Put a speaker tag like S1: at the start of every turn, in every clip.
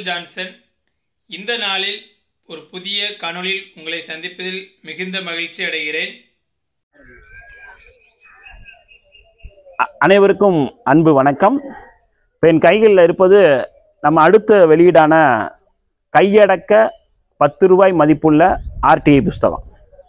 S1: Michael Johnson. இந்த நாளில் ஒரு புதிய காணொளியில் உங்களை சந்திப்பதில் மிகுந்த மகிழ்ச்சி அடைகிறேன்.
S2: அனைவருக்கும் அன்பு வணக்கம். என் கைகளில் இருப்பது நம்ம அடுத்த வெளியீடான கையடக்க 10 ரூபாய் மதிப்புள்ள RTi புஸ்தகம்.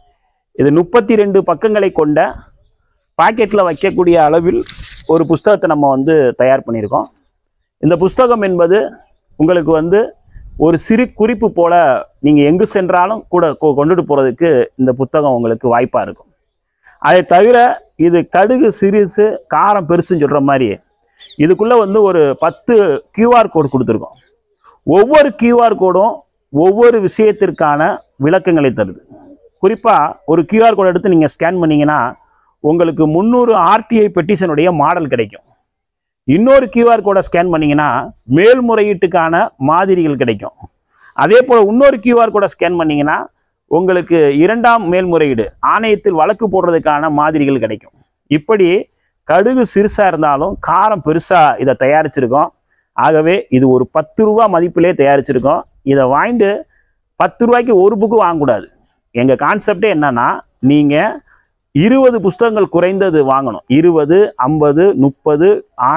S2: இது 32 பக்கங்களை கொண்ட பாக்கெட்டில் வைக்கக்கூடிய அளவில் ஒரு புஸ்தகத்தை நம்ம தயார் பண்ணியிருக்கோம். இந்த புஸ்தகம் என்பது உங்களுக்கு ஒரு சிறு குறிப்பு போல் நீங்கள் எங்கு சென்றாலும் கூட கொண்டுட்டு போகிறதுக்கு இந்த புத்தகம் உங்களுக்கு வாய்ப்பாக இருக்கும். அதை தவிர இது கடுகு சிறுசு காரம் பெருசுன்னு சொல்கிற மாதிரி இதுக்குள்ளே ஒரு 10 QR கோடு கொடுத்துருக்கோம். ஒவ்வொரு QR கோடும் ஒவ்வொரு விஷயத்திற்கான விளக்கங்களை தருது. குறிப்பாக ஒரு QR கோடு எடுத்து நீங்கள் ஸ்கேன் பண்ணிங்கன்னா உங்களுக்கு 300 RTi பெட்டிஷனுடைய மாடல் கிடைக்கும். இன்னொரு QR கோடை ஸ்கேன் பண்ணிங்கன்னா மேல்முறையீட்டுக்கான மாதிரிகள் கிடைக்கும். அதே போல் இன்னொரு QR கோடை ஸ்கேன் பண்ணிங்கன்னா உங்களுக்கு 2ஆம் மேல்முறையீடு ஆணையத்தில் வழக்கு போடுறதுக்கான மாதிரிகள் கிடைக்கும். இப்படி கடுகு சிறுசாக இருந்தாலும் காரம் பெருசாக இதை தயாரிச்சிருக்கோம். ஆகவே இது ஒரு 10 ரூபா மதிப்பிலே தயாரிச்சிருக்கோம். இதை வாங்கிட்டு 10 ரூபாய்க்கு ஒரு புக்கு வாங்கக்கூடாது. எங்கள் கான்செப்டே என்னன்னா, நீங்கள் 20 புஸ்தகங்கள் குறைந்தது வாங்கணும். 20, 50, 30,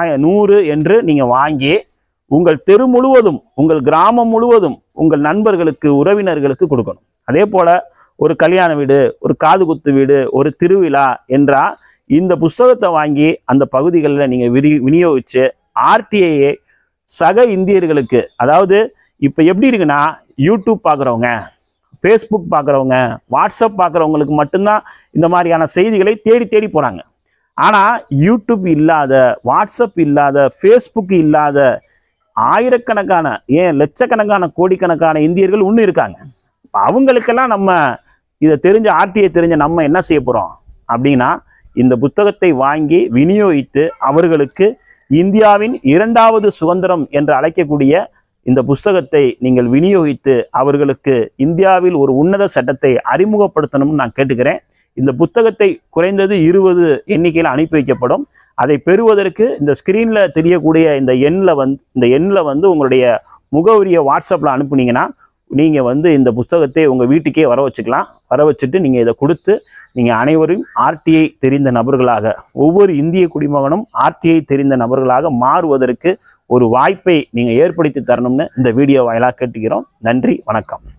S2: 100 என்று நீங்கள் வாங்கி உங்கள் தெரு முழுவதும், உங்கள் கிராமம் முழுவதும், உங்கள் நண்பர்களுக்கு, உறவினர்களுக்கு கொடுக்கணும். அதே போல் ஒரு கல்யாண வீடு, ஒரு காது குத்து வீடு, ஒரு திருவிழா என்றால் இந்த புஸ்தகத்தை வாங்கி அந்த பகுதிகளில் நீங்கள் விநியோகித்து RTiயை சக இந்தியர்களுக்கு, அதாவது இப்போ எப்படி இருக்குன்னா, யூடியூப் பார்க்குறவங்க, ஃபேஸ்புக் பார்க்குறவங்க, வாட்ஸ்அப் பார்க்குறவங்களுக்கு மட்டும்தான் இந்த மாதிரியான செய்திகளை தேடி தேடி போகிறாங்க. ஆனால் யூடியூப் இல்லாத, வாட்ஸ்அப் இல்லாத, ஃபேஸ்புக் இல்லாத ஆயிரக்கணக்கான, ஏன் லட்சக்கணக்கான, கோடிக்கணக்கான இந்தியர்கள் இன்னும் இருக்காங்க. இப்போ அவங்களுக்கெல்லாம் நம்ம இதை RTi தெரிஞ்ச நம்ம என்ன செய்ய போகிறோம் அப்படின்னா, இந்த புத்தகத்தை வாங்கி விநியோகித்து அவர்களுக்கு இந்தியாவின் 2வது சுதந்திரம் என்று அழைக்கக்கூடிய இந்த புஸ்தகத்தை நீங்கள் விநியோகித்து அவர்களுக்கு இந்தியாவில் ஒரு உன்னத சட்டத்தை அறிமுகப்படுத்தணும்னு நான் கேட்டுக்கிறேன். இந்த புத்தகத்தை குறைந்தது 20 எண்ணிக்கையில் அனுப்பி வைக்கப்படும். அதை பெறுவதற்கு இந்த ஸ்க்ரீனில் தெரியக்கூடிய இந்த எண்ணில் உங்களுடைய முகவரியை வாட்ஸ்அப்பில் அனுப்புனீங்கன்னா நீங்கள் இந்த புஸ்தகத்தை உங்கள் வீட்டுக்கே வர வச்சுக்கலாம். வர வச்சுட்டு நீங்கள் இதை கொடுத்து நீங்கள் அனைவரும் RTi தெரிந்த நபர்களாக, ஒவ்வொரு இந்திய குடிமகனும் RTi தெரிந்த நபர்களாக மாறுவதற்கு ஒரு வாய்ப்பை நீங்கள் ஏற்படுத்தி தரணும்னு இந்த வீடியோ வாயிலாக கேட்டுக்கிறோம். நன்றி, வணக்கம்.